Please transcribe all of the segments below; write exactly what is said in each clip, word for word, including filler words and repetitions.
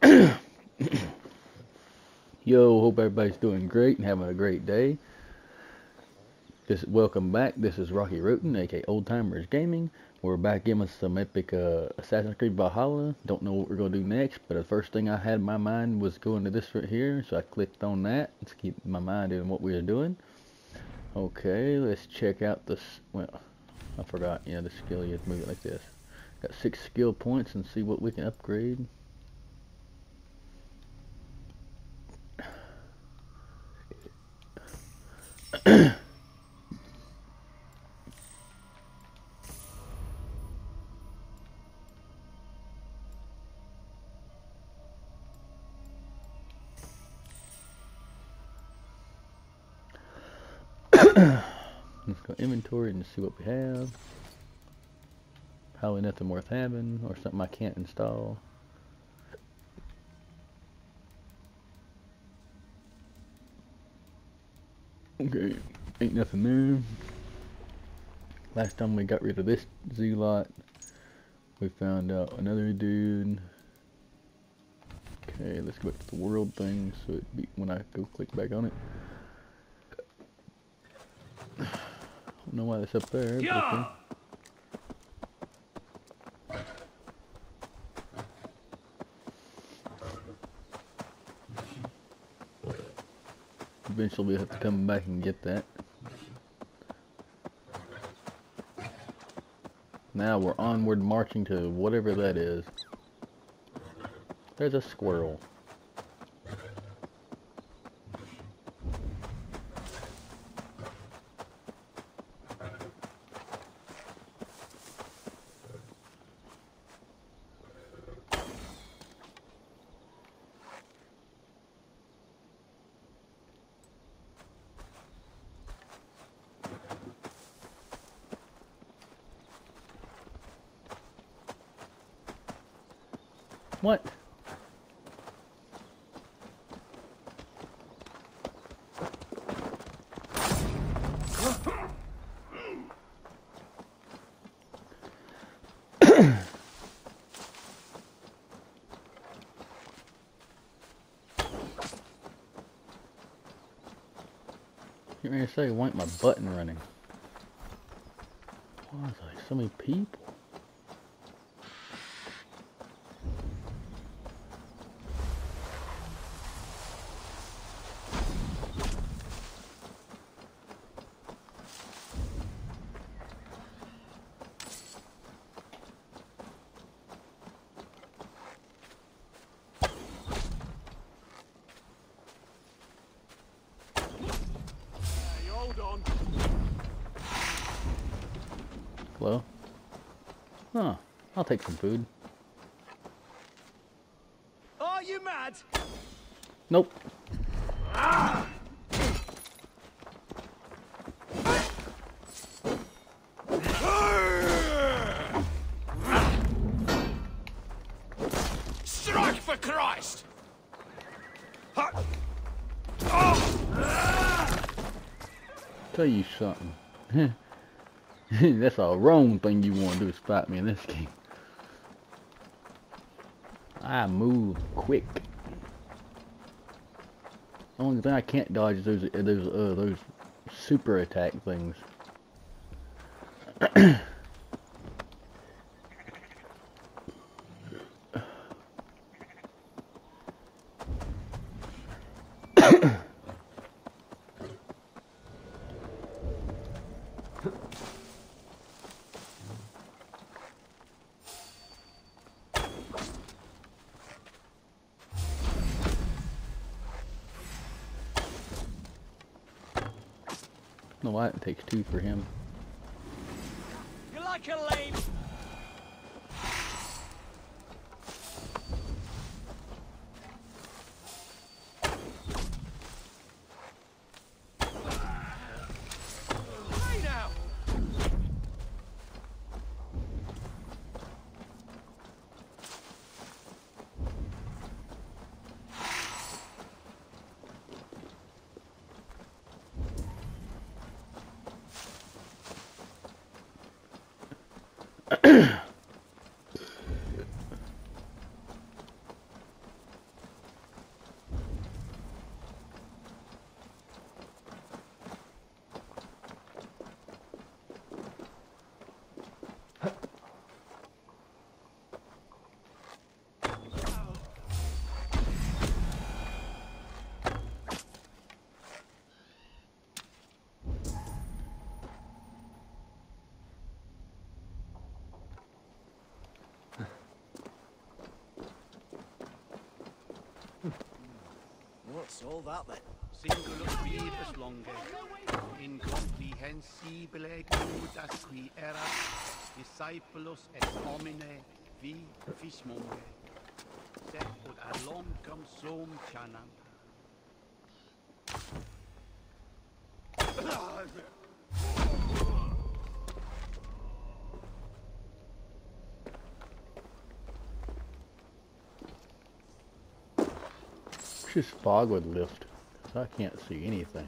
Yo, hope everybody's doing great and having a great day. This welcome back. This is Rocky Roten, aka Old Timers Gaming. We're back in with some epic uh, Assassin's Creed Valhalla. Don't know what we're gonna do next, but the first thing I had in my mind was going to this right here, so I clicked on that to keep my mind in what we were doing. Okay, let's check out this. Well, I forgot. Yeah, the skill. You have to move it like this. Got six skill points and see what we can upgrade. Let's go inventory and see what we have. Probably nothing worth having or something I can't install. Okay, ain't nothing there. Last time we got rid of this Zealot, we found out another dude. Okay, let's go back to the world thing so it be when I go click back on it. I don't know why that's up there. But okay. Eventually we'll have to come back and get that. Now we're onward marching to whatever that is. There's a squirrel. What? You ready to say why ain't my button running? Why is there so many people? Hello? Huh. I'll take some food. Are you mad? Nope. Strike for Christ! Tell you something. That's a wrong thing you want to do is fight me in this game. I move quick. The only thing I can't dodge is those those uh, those super attack things. No, why it takes two for him. You like a lame? Hey now! So that then. Singulus vivus longe, incomprehensibile gaudas qui erat, discipulus et homine vi fismonge, sed ut ad longum sum chanam. Just fog would lift, 'cause I can't see anything.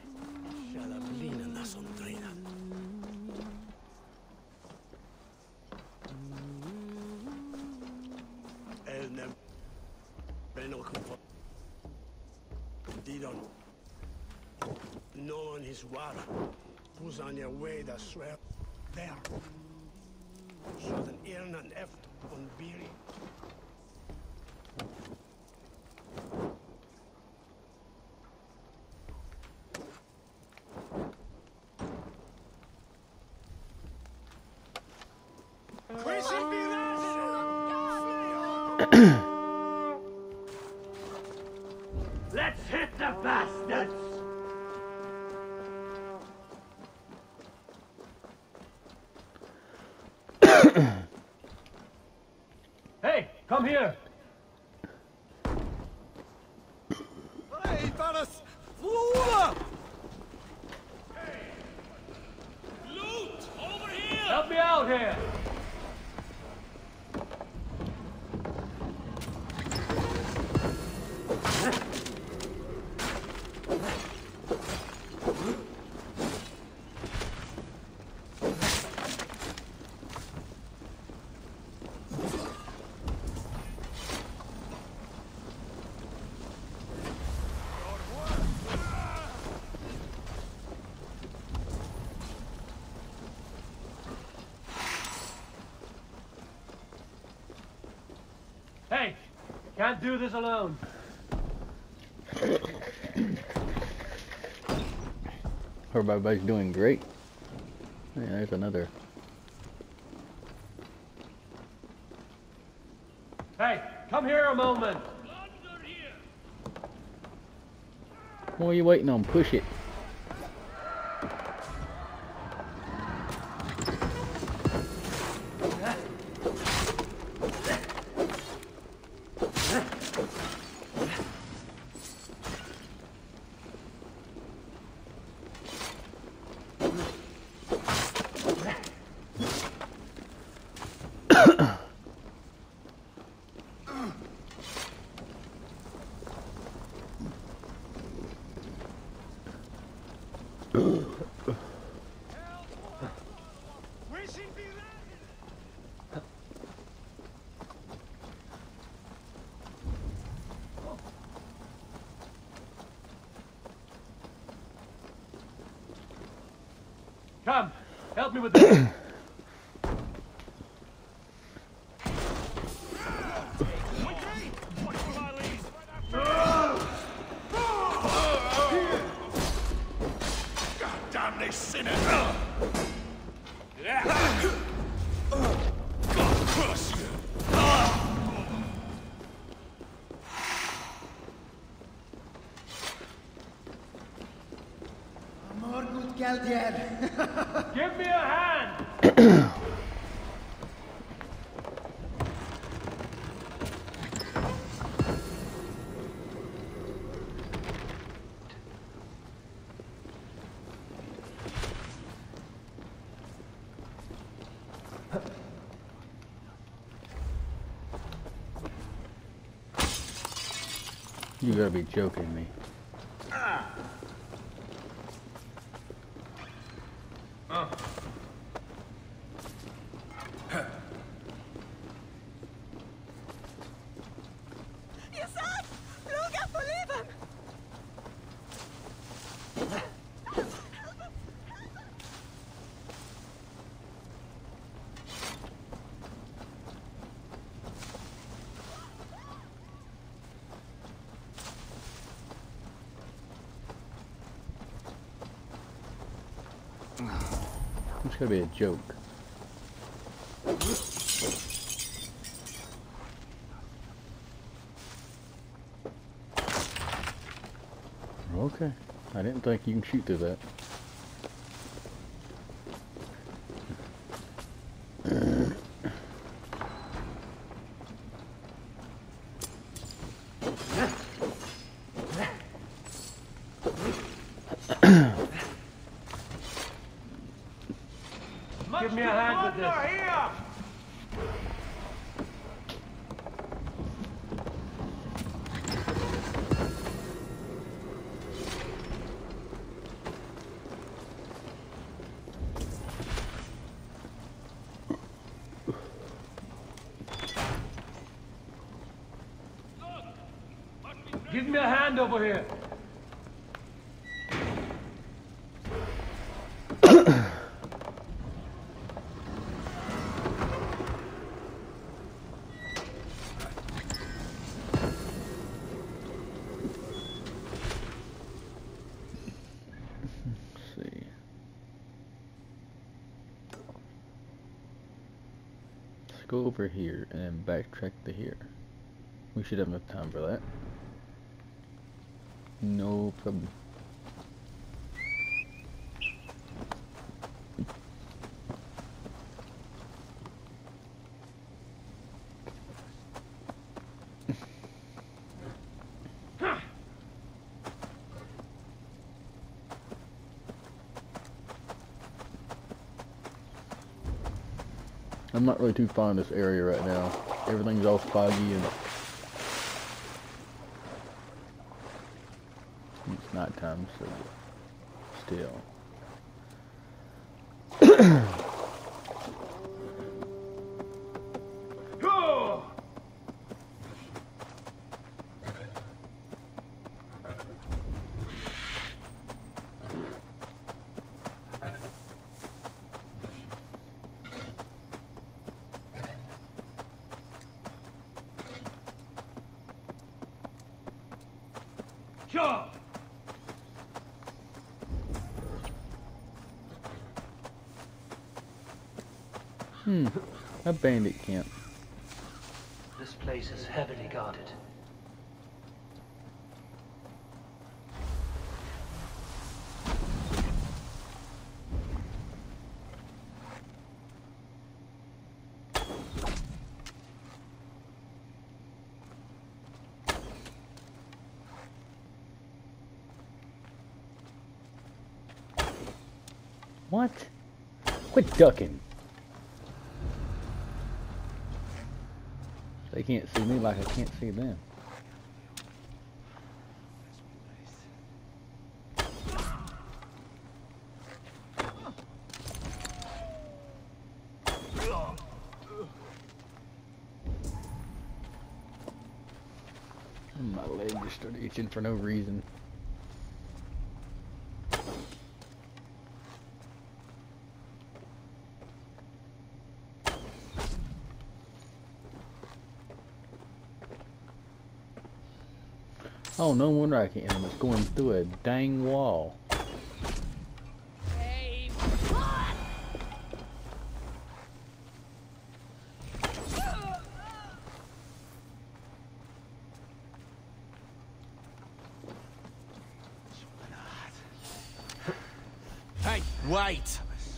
No on his water. Who's on your way to swear there? So den Irren eft on Biri. Let's hit the bastards! Hey, come here! Hey, Varas! Flora! Loot! Over here! Help me out here! Hey, can't do this alone. Hope everybody's doing great. Yeah, there's another. Hey, come here a moment. What are you waiting on? Push it. Come, help me with this. Damn this sinner! Give me a hand. You gotta be joking me. Isaac! Fluga på livet! It's gotta be a joke. Oh, okay. I didn't think you can shoot through that. Give me a hand with this. Give me a hand over here. Go over here and backtrack to here. We should have enough time for that. No problem. I'm not really too fond of this area right now. Everything's all foggy and it's night time, so still. Sure. Hmm, a bandit camp. This place is heavily guarded. What? Quit ducking. They can't see me like I can't see them. My leg just started itching for no reason. Oh, no wonder I can't. It's going through a dang wall. Hey, what? Hey, wait!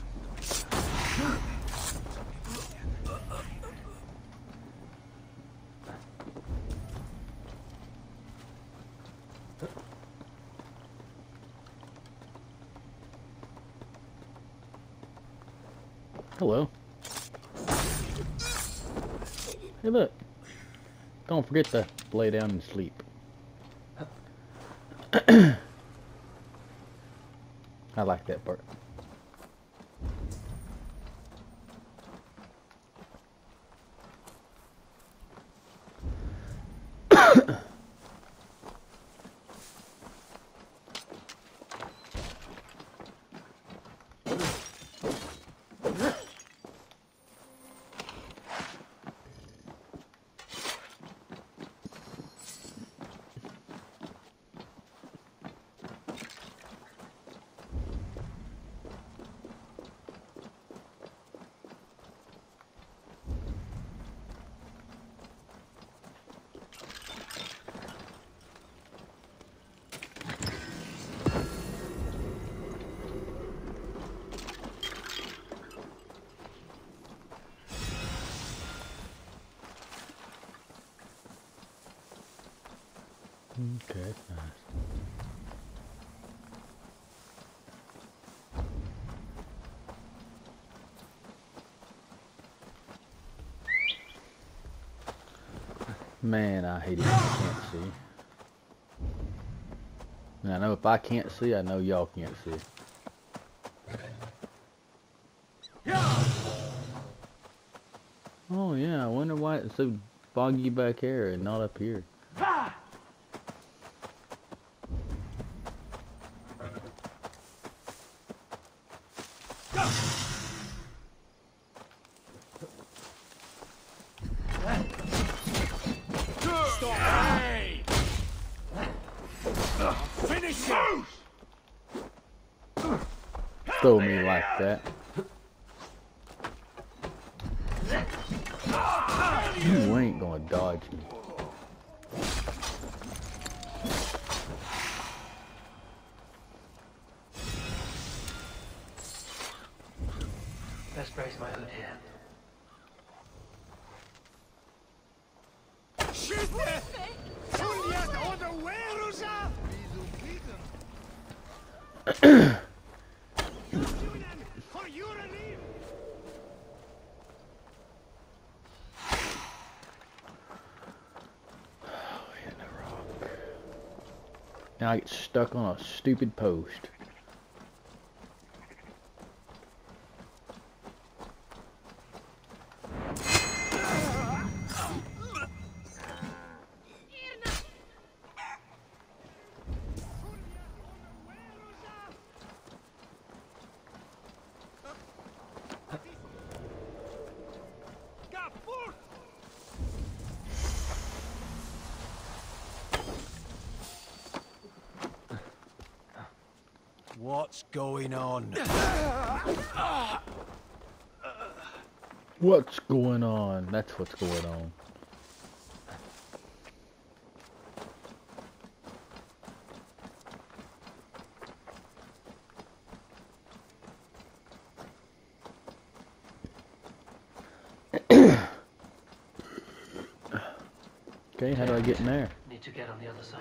Hello. Hey, look. Don't forget to lay down and sleep. I like that part. Okay, that's nice. Man, I hate it when I can't see. And I know if I can't see, I know y'all can't see. Oh yeah, I wonder why it's so foggy back here and not up here. Throw me like that. You ain't gonna dodge me. Best brace my hood here. Now I get stuck on a stupid post. What's going on? What's going on? That's what's going on. Okay, how do I get in there? Need to get on the other side.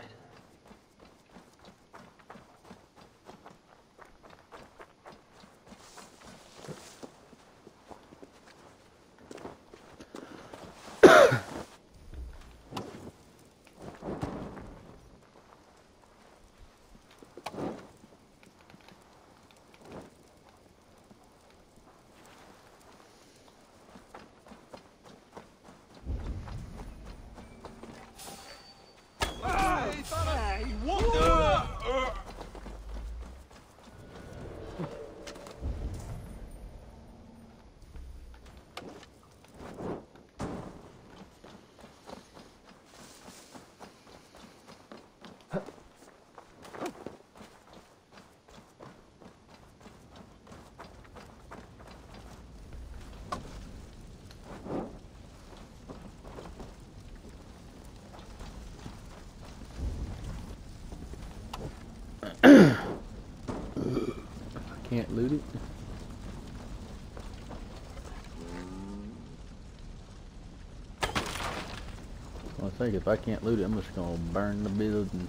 Can't loot it. Well, I think if I can't loot it, I'm just gonna burn the building.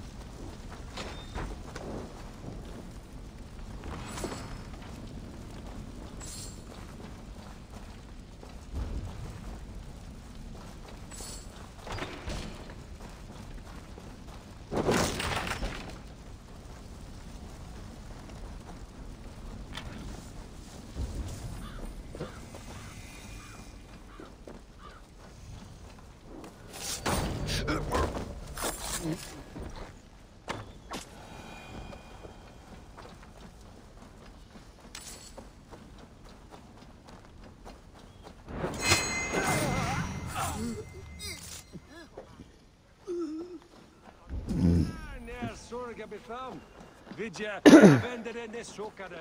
Vidja, vänder den sockade.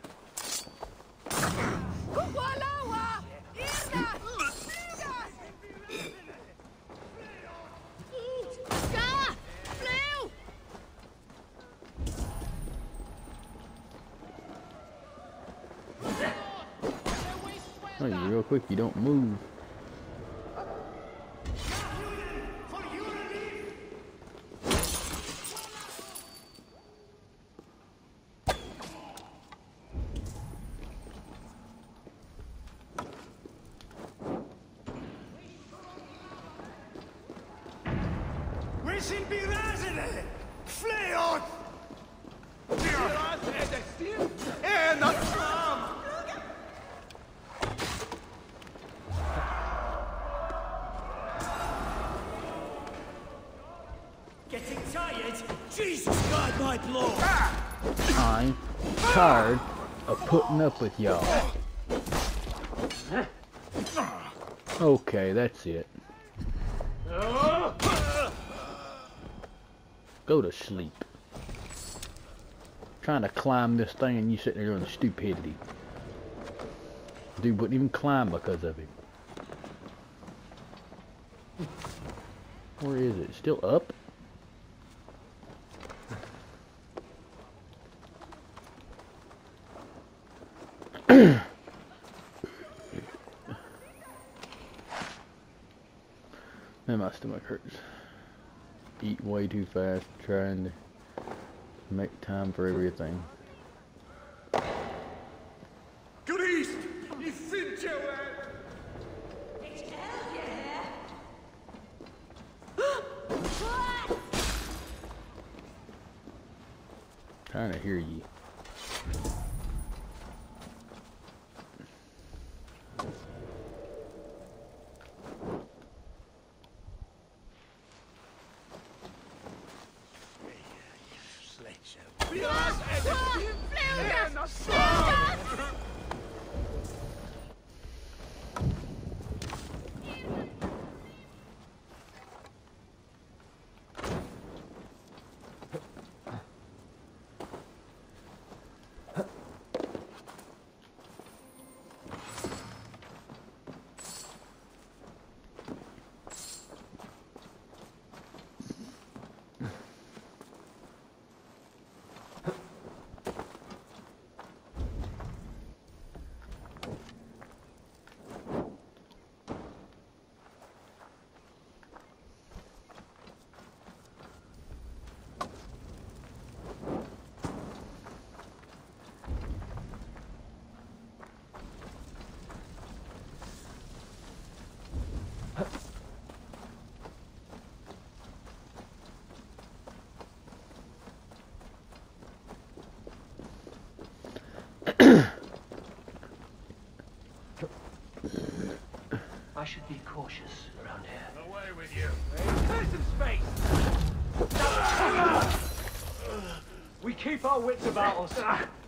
Kualawa! Irna! Flygas! Ska! Flew! Oh, you're real quick, you don't move. Visin birazine! Fleot! Biraz edestin, en atlam! Getting tired? Jesus, God, my blow! I'm tired of putting up with y'all. Okay, that's it. Go to sleep. Trying to climb this thing and you sitting there doing the stupidity. Dude wouldn't even climb because of it. Where is it? Still up? Man, my stomach hurts. Eating way too fast, trying to make time for everything. Greased! You think you were? Trying to hear you. Biraz edestin, en atlam! I should be cautious around here. Away with you! There's some space. We keep our wits about us.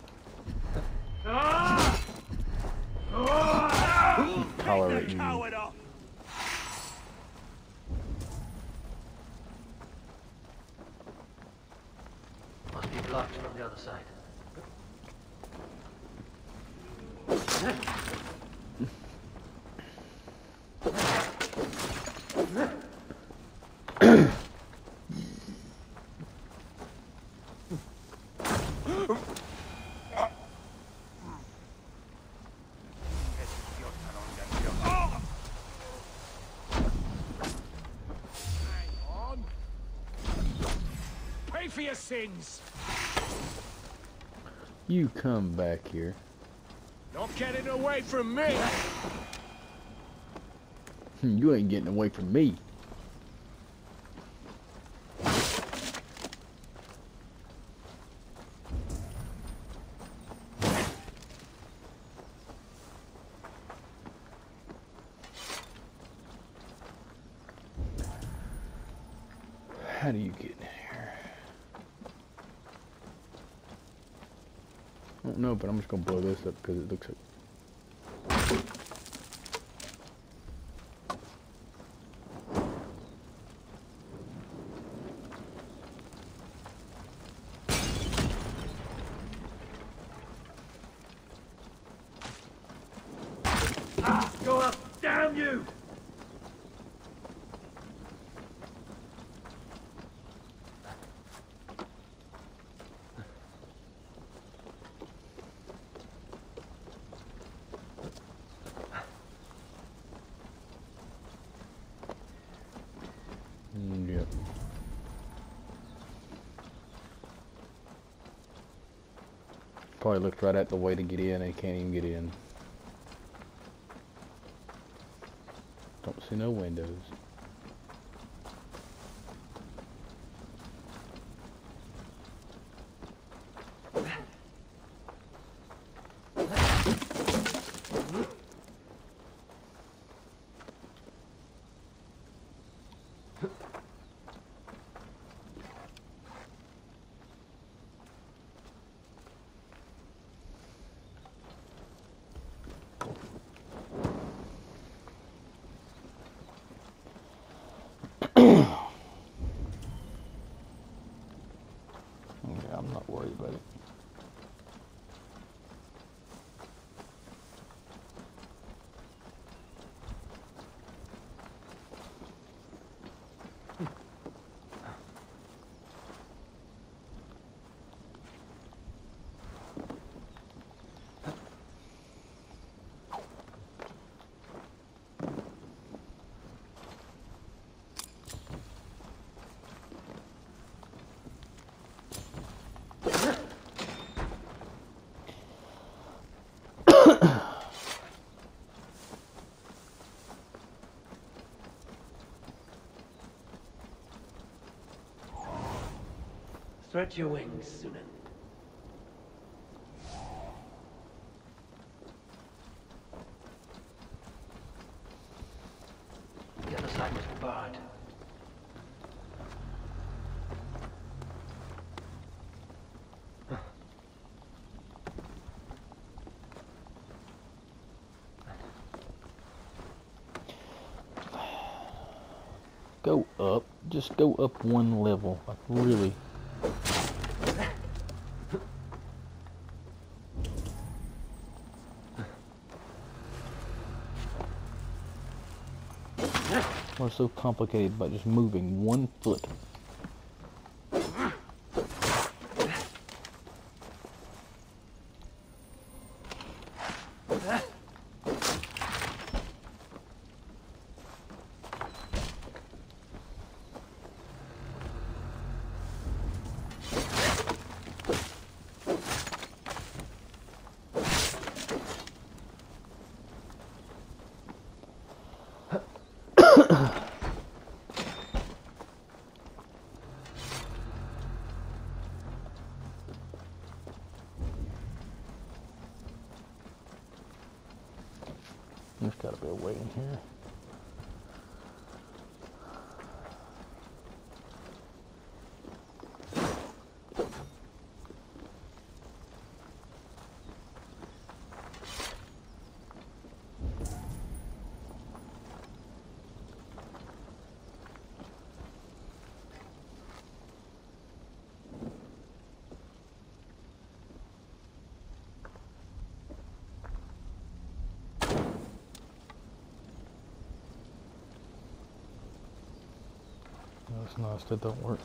Tolerate you. Coward off! Must be blocked from the other side. Pay for your sins. You come back here. Not getting away from me. You ain't getting away from me. How do you get in here? I don't know, but I'm just gonna blow this up because it looks like. Ah, go up, damn you! Mm, yep. Probably looked right at the way to get in. They can't even get in. Don't see no windows. worry about it. Stretch your wings, Sunan. The other side must be barred. Go up. Just go up one level. Like, really. What's so complicated about just moving one foot? There's gotta be a way in here. That's nice, that don't work.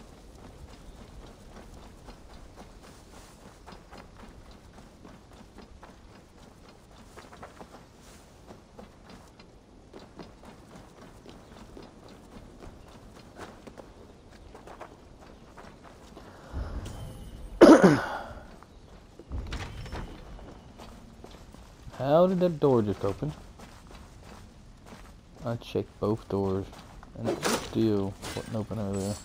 How did that door just open? I checked both doors and it still wasn't open over there.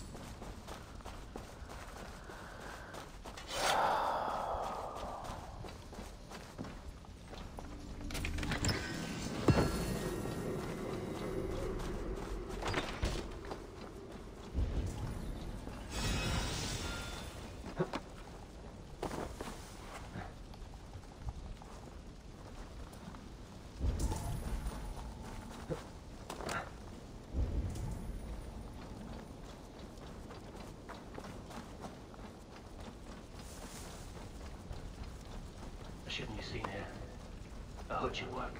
Shouldn't you seen here? A hood should work.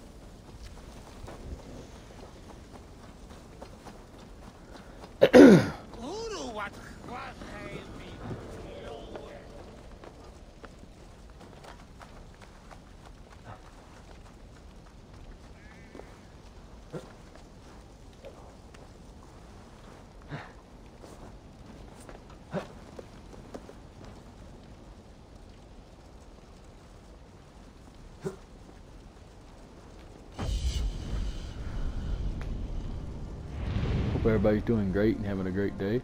Hope everybody's doing great and having a great day.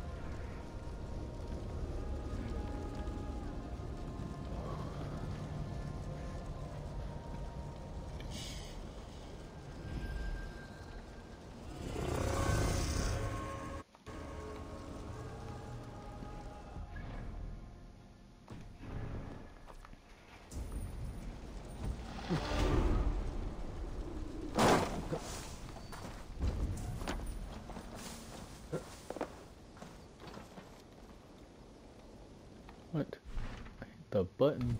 What? the button.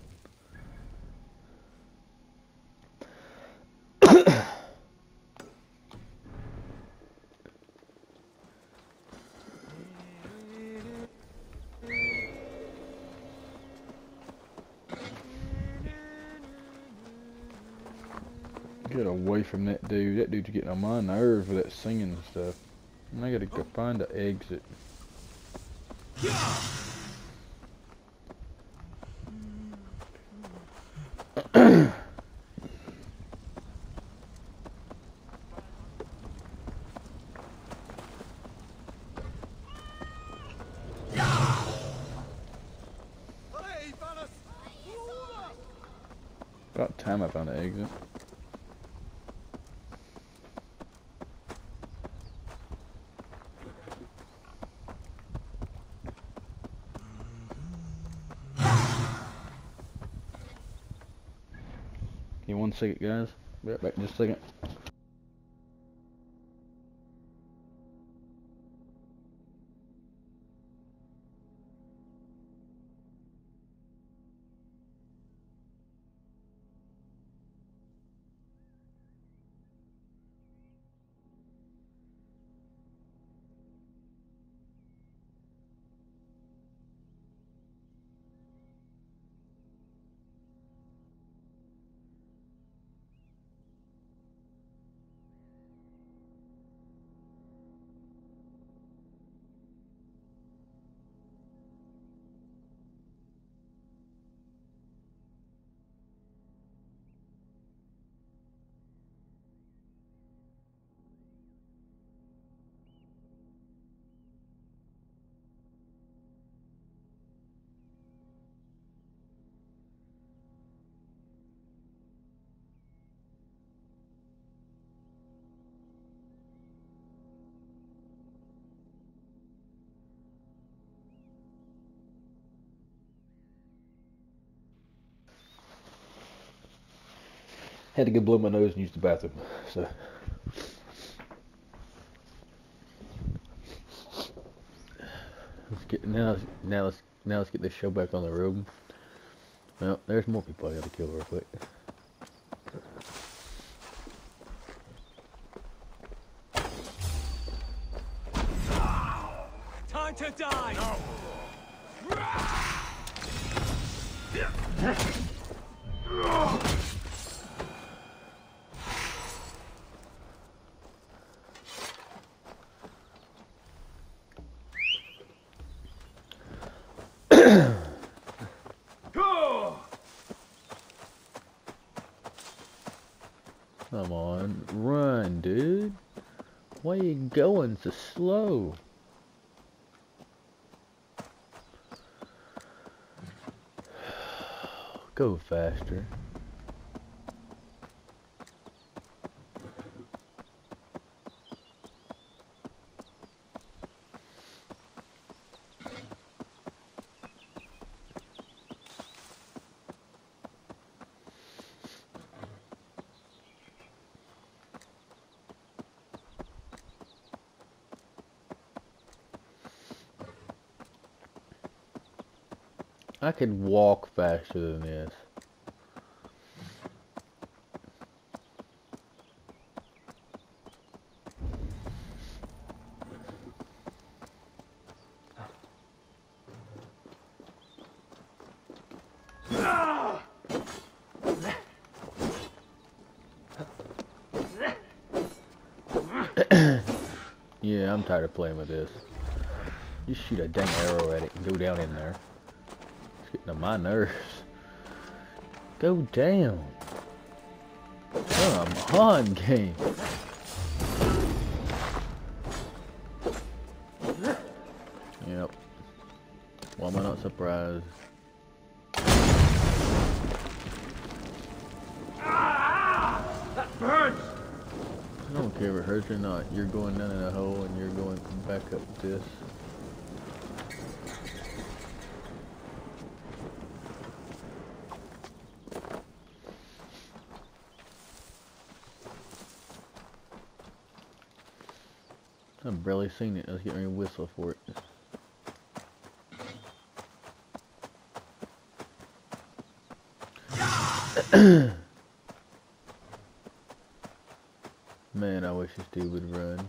Get away from that dude. That dude's getting on my nerves with that singing and stuff. And I gotta go find the exit. About time I found the exit. Give me one second, guys. Be right back in just a second. Had to go blow my nose and use the bathroom. So let's get now. Now let's now let's get this show back on the road. Well, there's more people I got to kill real quick. Time to die! No. Come on, run, dude. Why are you going so slow? Go faster. I could walk faster than this. Yeah, I'm tired of playing with this. Just shoot a dang arrow at it and go down in there. It's getting on my nerves. Go down. Come on, game. Yep. Why am I not surprised? That burns! I don't care if it hurts or not. You're going down in a hole and you're going back up this. I've barely seen it. Let's get ready to whistle for it. Man, I wish this dude would run.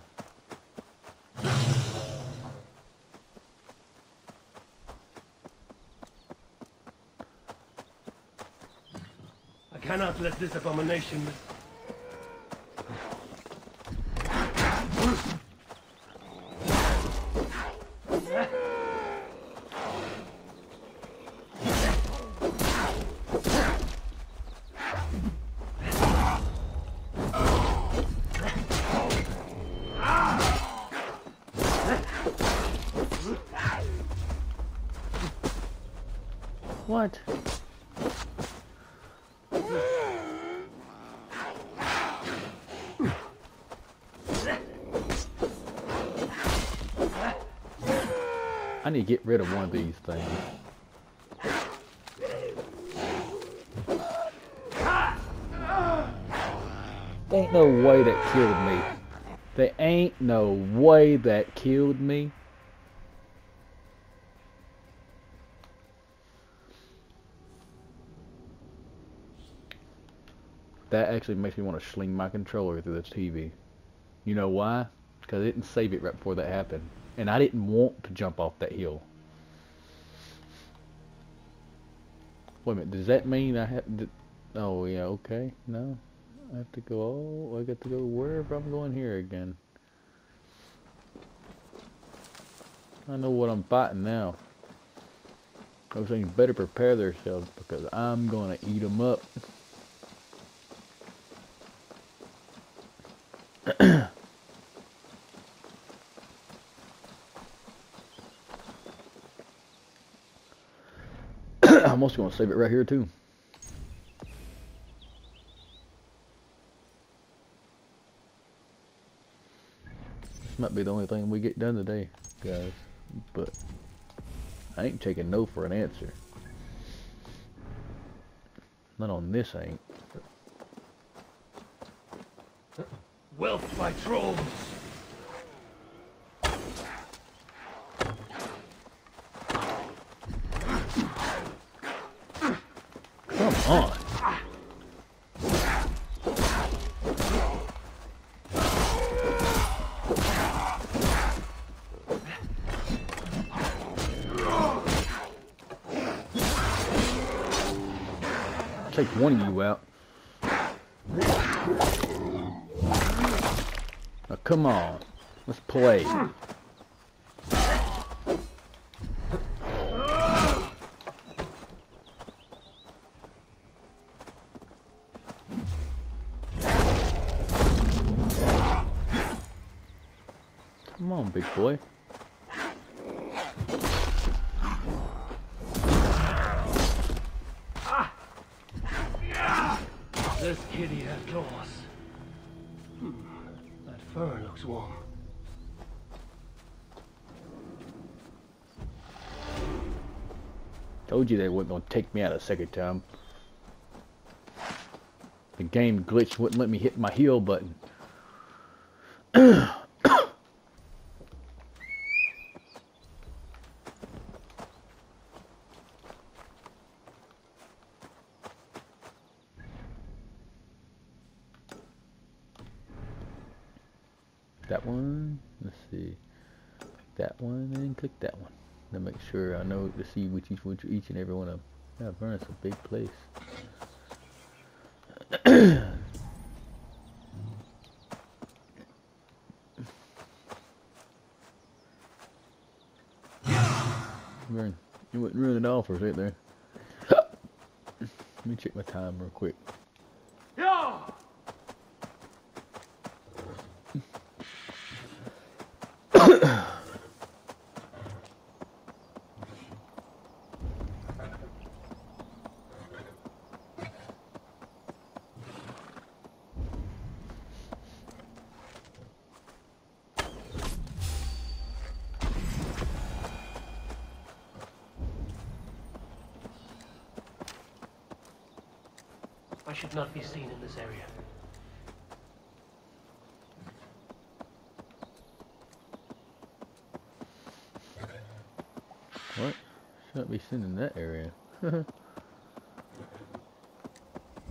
I cannot let this abomination. What? I need to get rid of one of these things. There ain't no way that killed me. There ain't no way that killed me. That actually makes me want to sling my controller through the T V. You know why? Because I didn't save it right before that happened. And I didn't want to jump off that hill. Wait a minute, does that mean I have to... Oh, yeah, okay. No. I have to go... Oh, I got to go wherever I'm going here again. I know what I'm fighting now. Those things better prepare themselves because I'm going to eat them up. I'm also going to save it right here too. This might be the only thing we get done today, guys. But I ain't taking no for an answer. Not on this, I ain't. Wealth by trolls. Come on. Take one of you out. Now come on. Let's play. Come on, big boy. This kitty has claws. Hmm. That fur looks warm. Told you they weren't gonna take me out a second time. The game glitched, wouldn't let me hit my heal button. That one, let's see, that one, and click that one to make sure I know to see which each, which each and every one of them. Yeah, Vernon's a big place. Vern, you wouldn't ruin it all for us right there. Let me check my time real quick. Yeah. I should not be seen in this area. What? Should not be seen in that area.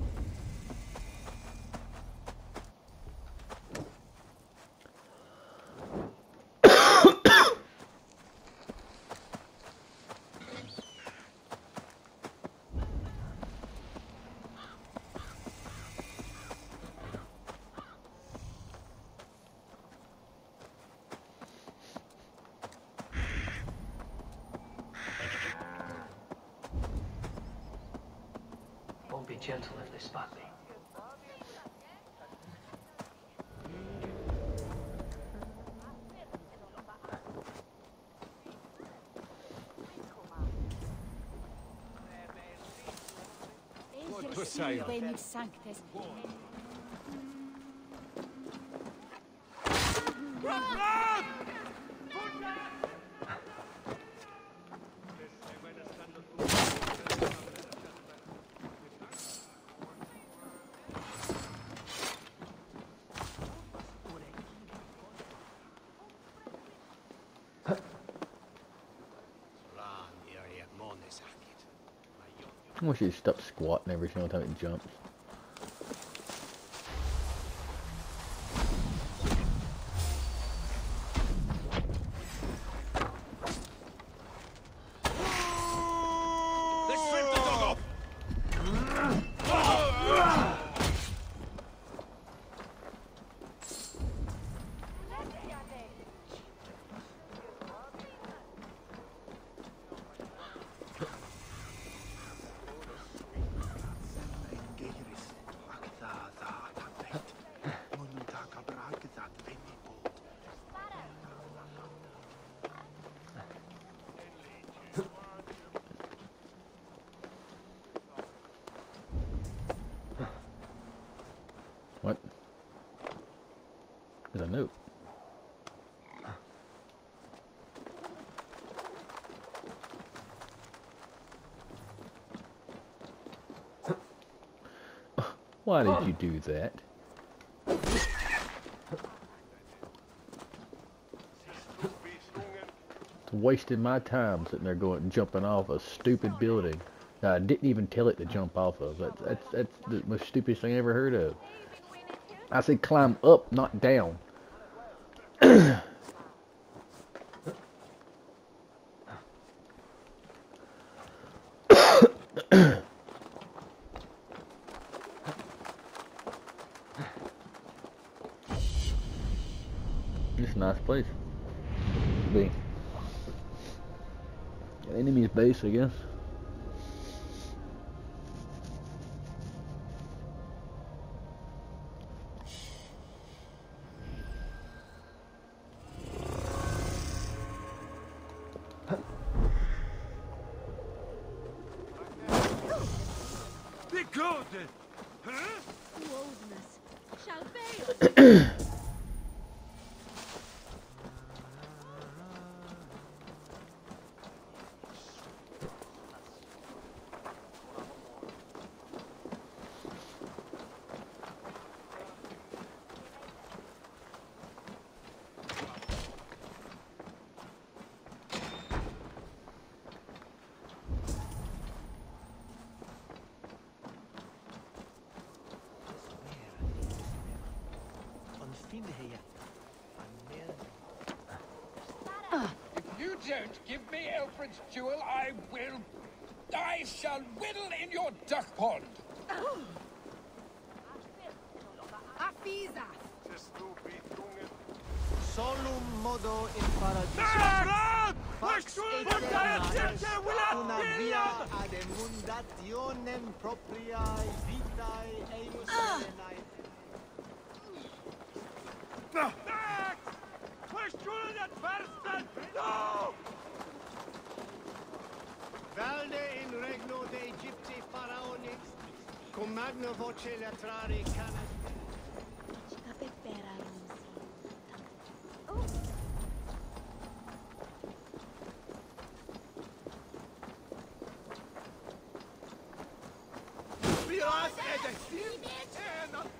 gentle if they spot me. Poseidon. Veni sanctes. I wish you'd stop squatting every single time it jumps. What? There's a note. Why did you do that? It's wasting my time sitting there going jumping off a stupid building that I didn't even tell it to jump off of. That's that's that's the most stupidest thing I ever heard of. I said climb up, not down. It's a nice place to be. An enemy's base, I guess. Be good! Huh? Wodeness shall fail. If you don't give me Alfred's jewel, I will... I shall whittle in your duck pond! Afisa. Solum modo in paradiso. Ah! Pax aeterna una via ad emundationem propriae vitae eius serenae. Max! Verschuldet that bastard! No! Valde in regno de Egypti pharaonix, cum magna voce latrari canas. Capepera Bios et extim and a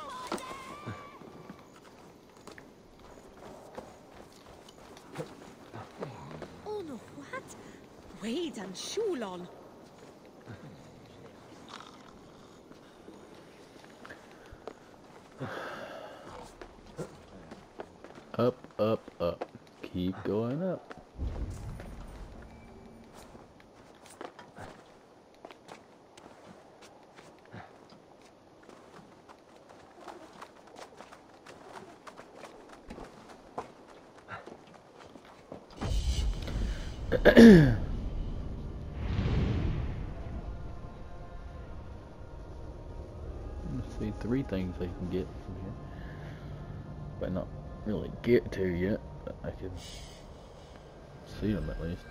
Oh no, what? Wade and Shulon. Up, up, up. Keep going up. three things I can get from here. But not really get to yet. But I can see them at least.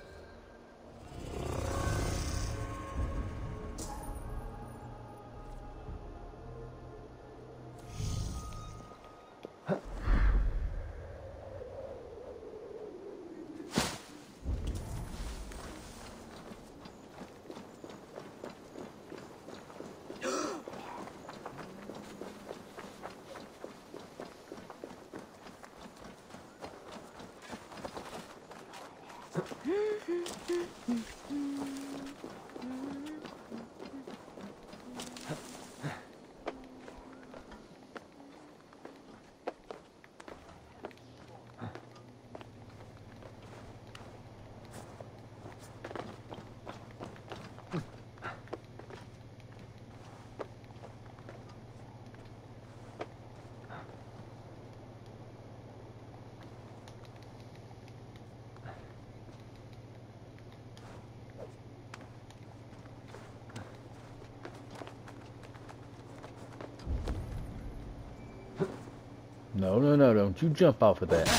No, no, no, don't you jump off of that.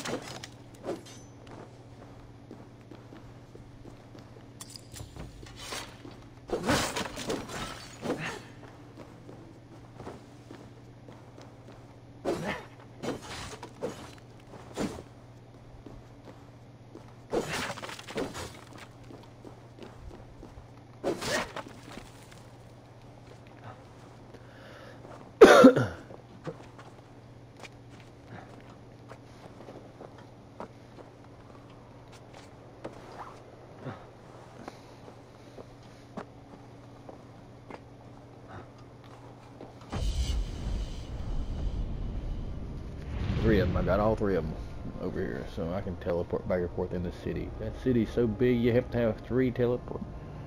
Three of them. I got all three of them over here, so I can teleport back and forth in the city. That city's so big, you have to have three teleport.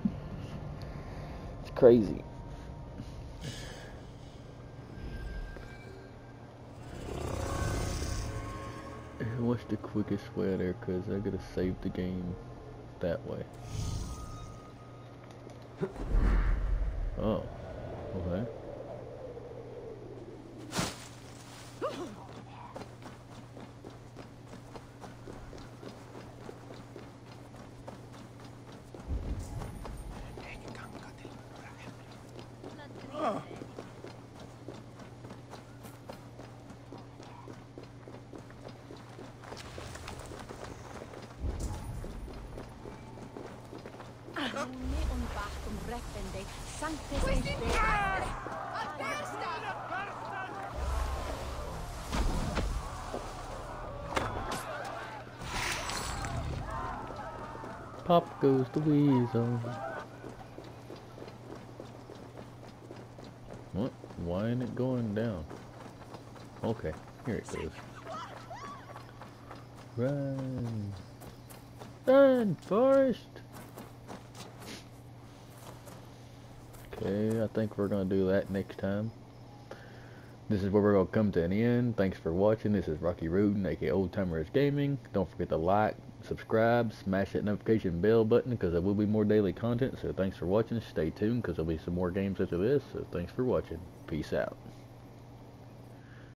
It's crazy. What's the quickest way there? Cause I gotta save the game that way. Oh, okay. Pop goes the weasel. What? Why ain't it going down? Okay, here it goes. Run! Run, Forrest! Okay, I think we're gonna do that next time. This is where we're gonna come to an end. Thanks for watching. This is Rocky Rudin, aka Old Timers Gaming. Don't forget to like, subscribe, smash that notification bell button because there will be more daily content. So thanks for watching. Stay tuned because there'll be some more games after this. So thanks for watching. Peace out.